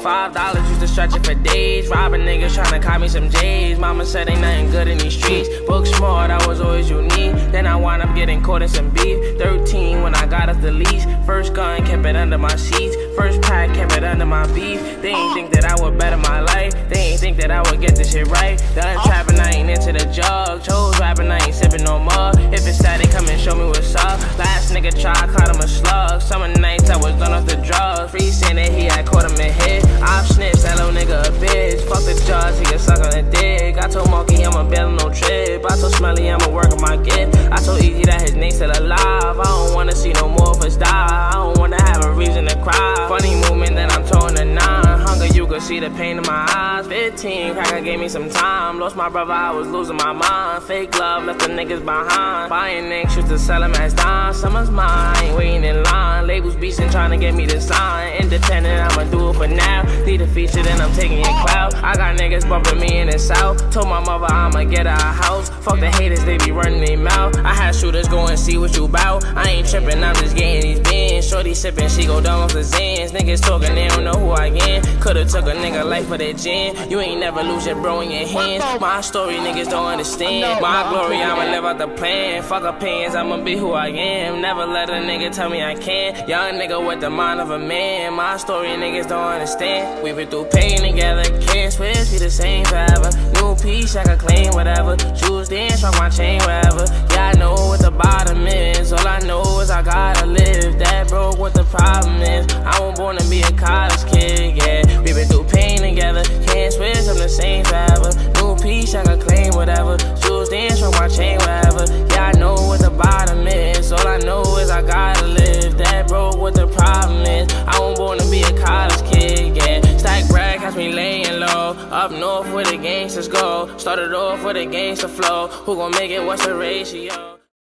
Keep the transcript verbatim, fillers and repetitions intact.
Five dollars used to stretch it for days. Robbing niggas tryna cop me some J's. Mama said ain't nothing good in these streets. Book smart, I was always unique. Then I wound up getting caught in some beef. Thirteen when I got off the leash. First gun, kept it under my sheets. First pack, kept it under my beef. They ain't think that I would better my life. They ain't think that I would get this shit right. Done trapping, I ain't into the jug. Chose rapping, I ain't sipping no more. If it's sad, they come and show me what's up. Last nigga tried, caught him a slug. Summer nights I was done off the drugs. Free saying that he had caught him in head. I've snitched, that little nigga a bitch. Fuck the judge, he can suck on the dick. I told Monkey I'ma bail on no trip. I told Smelly I'ma work on my gift. I told Easy that his name's still alive. I don't wanna see no more of us die. I don't wanna have a reason to cry. Funny movement that I'm towing the nine. Hunger, you could see the pain in my eyes. Fifteen, cracker gave me some time. Lost my brother, I was losing my mind. Fake love, left the niggas behind. Buying niggas, used to sell them as dimes. Summer's mine, waiting in line. Labels beastin', trying to get me to sign. Independent, I'ma do it for now. Need a feature, then I'm taking your clout. I got niggas bumping me in the south. Told my mother I'ma get her a house. Fuck the haters, they be running their mouth. I had shooters go and see what you bout. I ain't trippin', I'm just getting these bins. Shorty sippin', she go down with the Zans. Niggas talking, they don't know who I am. Could've took a nigga life for that gin. You ain't never lose your bro in your hands. My story, niggas don't understand. My glory, I'ma live out the plan. Fuck opinions, I'ma be who I am. Never let a nigga tell me I can't. Young nigga with the mind of a man. My story, niggas don't understand. We been through pain together, can't switch, be the same forever. New piece, I can claim whatever. Choose dance, rock my chain wherever. Yeah, I know what the bottom is. All I know is I gotta live. That broke what the problem is. I wasn't born to be a college kid, yeah. We been through pain together, can't switch, I'm the same forever. New piece, I can claim whatever. Choose dance, rock my chain wherever. Yeah, I know what the bottom is. All I know is I gotta live. That broke what the problem is. I wasn't born to be a college kid, yeah. Stack brag, catch me laying low. Up north where the gangsters go. Started off with a gangster flow. Who gon' make it, what's the ratio?